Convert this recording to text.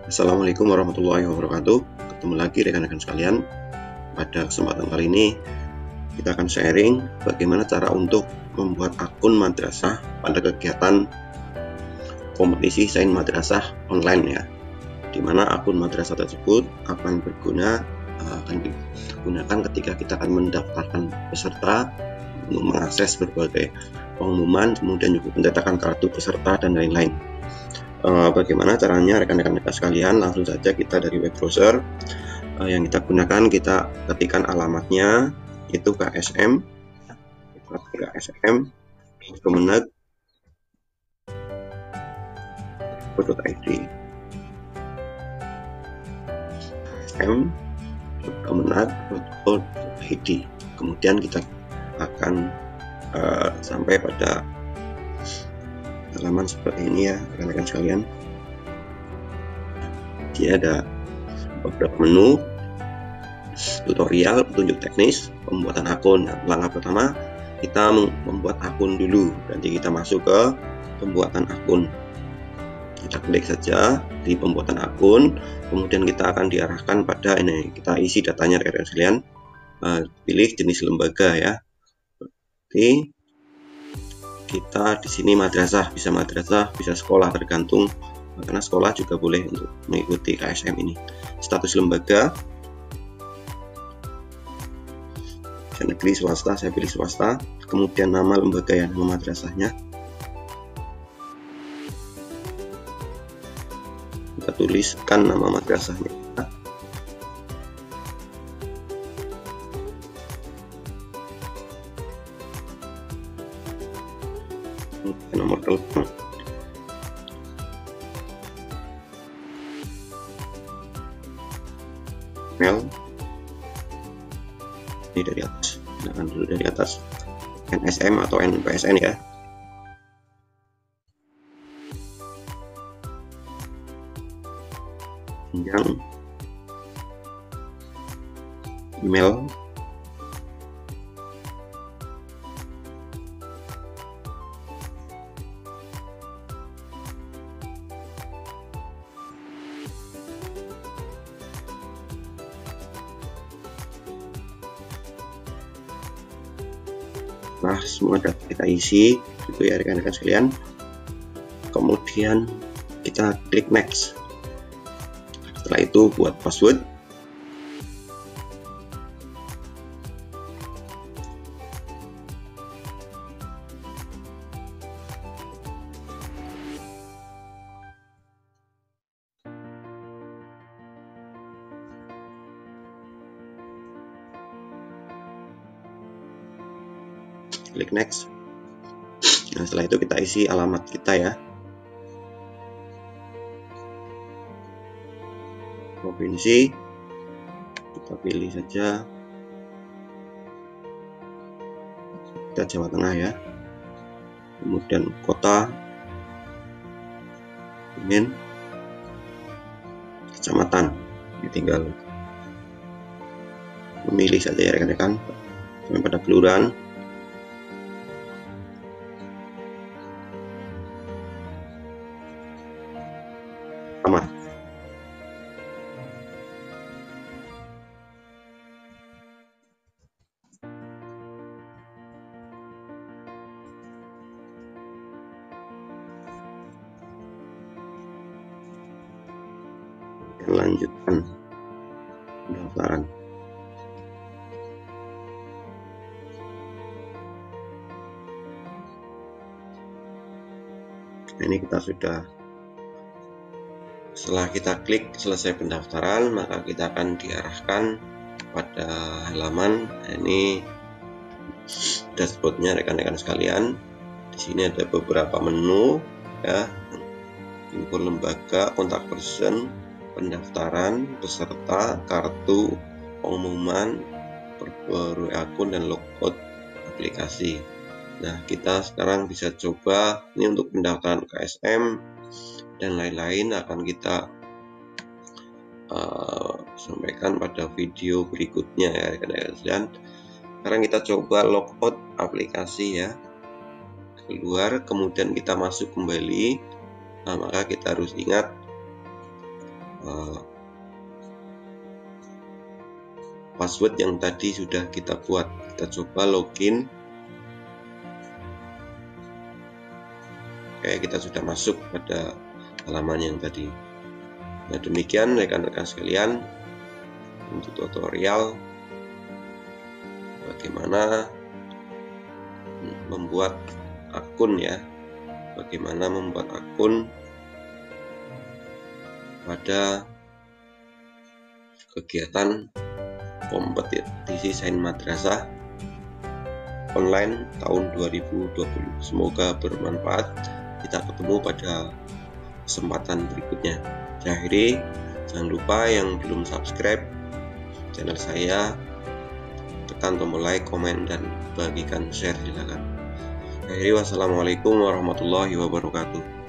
Assalamualaikum warahmatullahi wabarakatuh. Ketemu lagi rekan-rekan sekalian. Pada kesempatan kali ini kita akan sharing bagaimana cara untuk membuat akun madrasah pada kegiatan kompetisi sains madrasah online ya. Dimana akun madrasah tersebut akan digunakan ketika kita akan mendaftarkan peserta untuk mengakses berbagai pengumuman, kemudian juga pencetakan kartu peserta dan lain-lain. Bagaimana caranya rekan-rekan sekalian? Langsung saja kita dari web browser yang kita gunakan, kita ketikkan alamatnya itu KSM kemenag.id kemenag.id. Kemudian kita akan sampai pada halaman seperti ini ya rekan-rekan sekalian. Dia ada beberapa menu, tutorial, petunjuk teknis, pembuatan akun. Langkah pertama kita membuat akun dulu. Nanti kita masuk ke pembuatan akun. Kita klik saja di pembuatan akun, kemudian kita akan diarahkan pada ini. Kita isi datanya rekan-rekan sekalian. Pilih jenis lembaga ya. Oke. Kita di sini madrasah, bisa sekolah, tergantung, karena sekolah juga boleh untuk mengikuti KSM ini. Status lembaga, negeri, swasta, saya pilih swasta. Kemudian nama lembaga ya, nama madrasahnya kita tuliskan nama madrasahnya. Nomor telepon, email. Ini dari atas, gunakan dulu dari atas, NSM atau NPSN ya. Jenjang, email, nah semua data kita isi itu ya rekan-rekan sekalian. Kemudian kita klik next. Setelah itu buat password. Klik next. Nah setelah itu kita isi alamat kita ya, provinsi kita pilih saja, kita Jawa Tengah ya. Kemudian kota, Kemin, kecamatan, ini tinggal memilih saja ya rekan-rekan sampai pada kelurahan. Lanjutkan pendaftaran. Ini kita sudah, setelah kita klik selesai pendaftaran, maka kita akan diarahkan pada halaman ini dashboardnya rekan-rekan sekalian. Di sini ada beberapa menu ya, info lembaga, kontak person, pendaftaran, peserta, kartu, pengumuman, perbarui akun, dan logout aplikasi. Nah kita sekarang bisa coba ini untuk pendaftaran KSM dan lain-lain akan kita sampaikan pada video berikutnya ya rekan-rekan sekalian. Sekarang kita coba logout aplikasi ya, keluar kemudian kita masuk kembali. Nah maka kita harus ingat password yang tadi sudah kita buat. Kita coba login. Oke, kita sudah masuk pada halaman yang tadi. Nah, demikian rekan-rekan sekalian untuk tutorial bagaimana membuat akun ya. Bagaimana membuat akun pada kegiatan kompetisi Sains Madrasah online tahun 2020. Semoga bermanfaat. Kita ketemu pada kesempatan berikutnya. Saya akhiri, jangan lupa yang belum subscribe channel saya, tekan tombol like, komen, dan bagikan share silakan. Akhiri, wassalamualaikum warahmatullahi wabarakatuh.